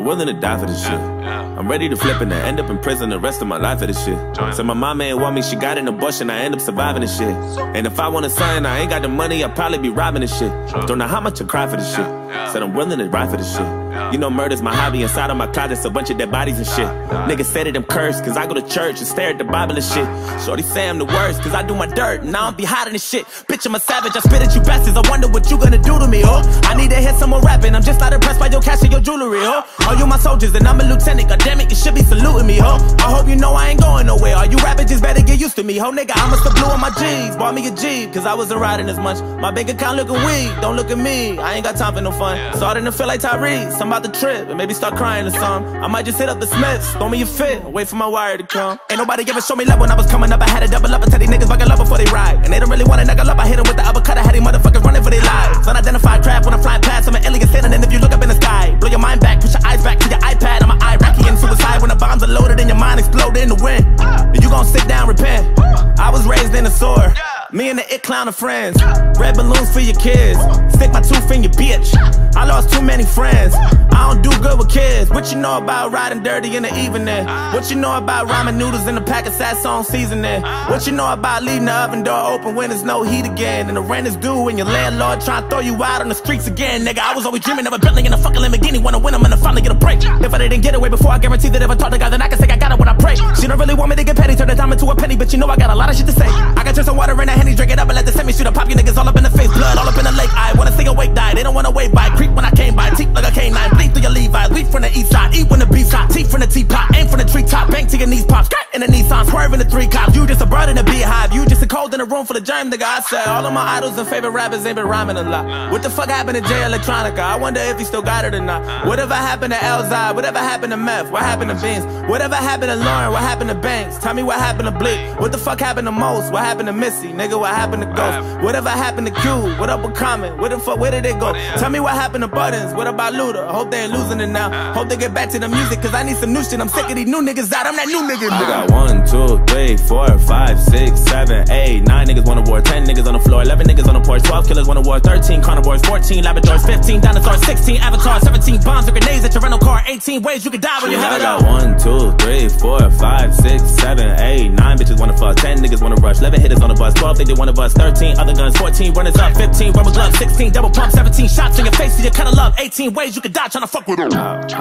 I'm willing to die for this shit. I'm ready to flip and end up in prison the rest of my life for this shit. Said my mama ain't want me, she got in the bush and I end up surviving this shit. And if I want a son, I ain't got the money, I'd probably be robbing this shit. Don't know how much I cry for this shit. Said I'm willing to ride for this shit. You know murder's my hobby, inside of my closet's a bunch of dead bodies and shit. Niggas say that I'm cursed, cause I go to church and stare at the Bible and shit. Shorty say I'm the worst, cause I do my dirt, and I don't be hiding this shit. Bitch, I'm a savage, I spit at you bastards, I wonder what you gonna do to me, oh. I need to hear some more rapping, I'm just not impressed by your cash and your jewelry, oh. All you my soldiers, and I'm a lieutenant, goddammit, you should be saluting me, ho. I hope you know I ain't going nowhere, all you rappers just better get used to me, ho. Nigga, I must have blew on my G's, bought me a Jeep, cause I wasn't riding as much. My bank account looking weak, don't look at me, I ain't got time for no fun. Starting to feel like Tyrese, I'm about to trip, and maybe start crying or something. I might just hit up the Smiths, throw me a fit, wait for my wire to come. Ain't nobody ever show me love when I was coming up, I had to double up and tell these niggas fucking love before they ride. And they don't really want to knuckle up, I hit them with the uppercut, I had these motherfuckers running for their lives. Unidentified craft when I'm flying past, I'm an alien standing, and if you look up in the sky, blow your mind back, push your eyes back to your iPad, I'm an Iraqi and suicide when the bombs are loaded and your mind explode in the wind. And you gon' sit down, repent. I was raised in the sword. Me and the it clown are friends. Red balloons for your kids. Stick my tooth in your bitch. I lost too many friends. I don't do good with kids. What you know about riding dirty in the evening? What you know about ramen noodles in a pack of Sasson seasoning? What you know about leaving the oven door open when there's no heat again? And the rent is due and your landlord trying to throw you out on the streets again. Nigga, I was always dreaming of a Bentley and a fucking Lamborghini. Wanna win them and I finally get a break. If I didn't get away before, I guarantee that if I talk to God, then I can say I got it when I pray. She don't really want me to get petty, turn the time into a penny, but you know I got a lot of shit to say. I can turn some water in a Henny, drink it up and let the semi shoot up, pop you niggas all up in the face. Blood all up in the lake, I wanna see a wake die. They don't wanna wait by, creep when I came by. Teeth like a canine, bleed through your Levi's. Leap from the east side, eat when the beef's hot. Teeth from the teapot, aim from the treetop. Bank to your knees pop, skirt in the Nissan, swerving the 3 cops. You just a bird in a beehive, you just a cold in a room full of germ, nigga. I said all of my idols and favorite rappers ain't been rhyming a lot. What the fuck happened to Jay Electronica? I wonder if he still got it or not. Whatever happened to Elzai? Whatever happened to Meth? What happened to Beans? Whatever happened to Lauren? What happened to Banks? Tell me what happened to Bleak? What the fuck happened to Most? What happened to Missy? Nigga, what happened to Ghost? Whatever happened to Q? What up with Common? Where the fuck, where did they go? Tell me what happened to Buttons? What about Luda? I hope they ain't losing it now. Hope they get back to the music, cause I need some new shit. I'm sick of these new niggas out. I'm that new nigga now. I got 1, 2, 3, 4, 5, 6, 7, 8, 9 niggas on the war, 10 niggas on the floor, 11 niggas on the porch, 12 killers on the war, 13 carnivores, 14 Labradors, 15 dinosaurs, 16 avatars, 17 bombs or grenades at your rental car, 18 ways you could die when you have it all. I got 1, 2, 3, 4, 5, 6, 7, 8, 9 bitches wanna fuck, 10 niggas wanna rush, 11 hitters on the bus, 12 they did wanna bust, 13 other guns, 14 runners up, 15 rubber gloves, 16 double pump, 17 shots in your face so you kinda love, 18 ways you could die tryna fuck with them.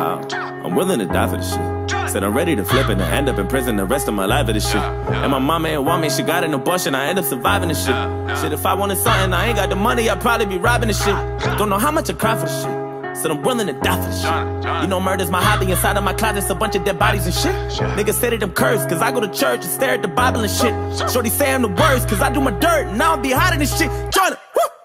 I'm willing to die for this shit. Said I'm ready to flip and end up in prison the rest of my life for this shit. And my mama ain't want me, she got in a bush and I end up surviving this shit. Shit, if I wanted something, I ain't got the money, I'd probably be robbing this shit. Don't know how much I cry for this shit. Said I'm willing to die for this shit. You know murder's my hobby, inside of my closet's a bunch of dead bodies and shit. Niggas say that I'm cursed, cause I go to church and stare at the Bible and shit. Shorty say I'm the worst, cause I do my dirt and I don't be hiding this shit. Joyner, woo!